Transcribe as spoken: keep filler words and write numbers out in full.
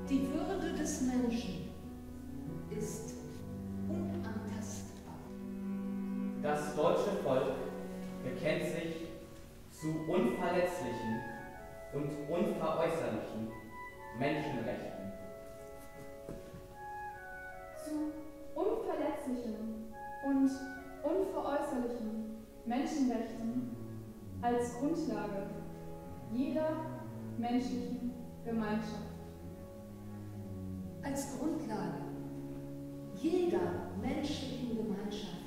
Die Würde des Menschen ist unantastbar. Das deutsche Volk bekennt sich zu unverletzlichen und unveräußerlichen Menschenrechten. Zu unverletzlichen und unveräußerlichen Menschenrechten als Grundlage jeder menschlichen Gemeinschaft. Als Grundlage jeder menschlichen Gemeinschaft